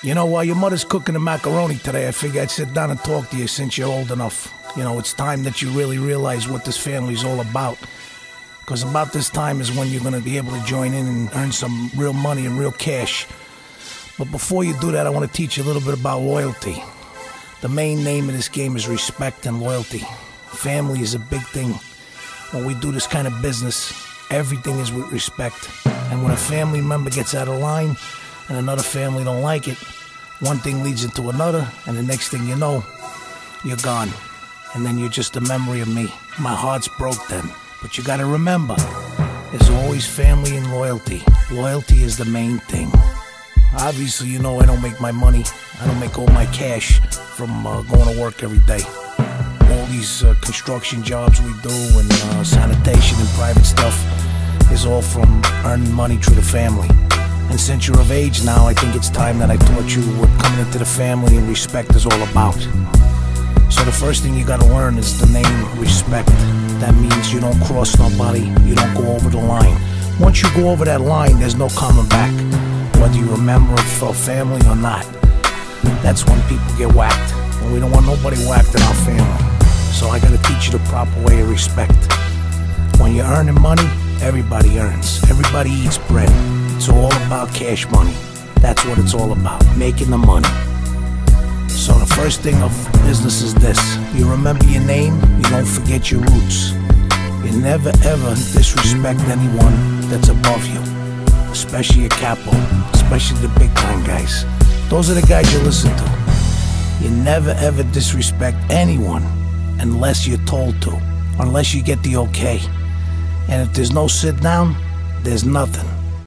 You know, while your mother's cooking the macaroni today, I figured I'd sit down and talk to you since you're old enough. You know, it's time that you really realize what this family's all about. Because about this time is when you're going to be able to join in and earn some real money and real cash. But before you do that, I want to teach you a little bit about loyalty. The main name of this game is respect and loyalty. Family is a big thing. When we do this kind of business, everything is with respect. And when a family member gets out of line and another family don't like it, one thing leads into another, and the next thing you know, you're gone. And then you're just a memory of me. My heart's broke then. But you gotta remember, there's always family and loyalty. Loyalty is the main thing. Obviously, you know I don't make my money. I don't make all my cash from going to work every day. All these construction jobs we do and sanitation and private stuff is all from earning money through the family. And since you're of age now, I think it's time that I taught you what coming into the family and respect is all about. So the first thing you gotta learn is the name respect. That means you don't cross nobody, you don't go over the line. Once you go over that line, there's no coming back. Whether you're a member of a family or not. That's when people get whacked. And we don't want nobody whacked in our family. So I gotta teach you the proper way of respect. When you're earning money, everybody earns. Everybody eats bread. It's all about cash money. That's what it's all about, making the money. So the first thing of business is this. You remember your name, you don't forget your roots. You never ever disrespect anyone that's above you. Especially a capo, especially the big time guys. Those are the guys you listen to. You never ever disrespect anyone unless you're told to, unless you get the okay. And if there's no sit down, there's nothing.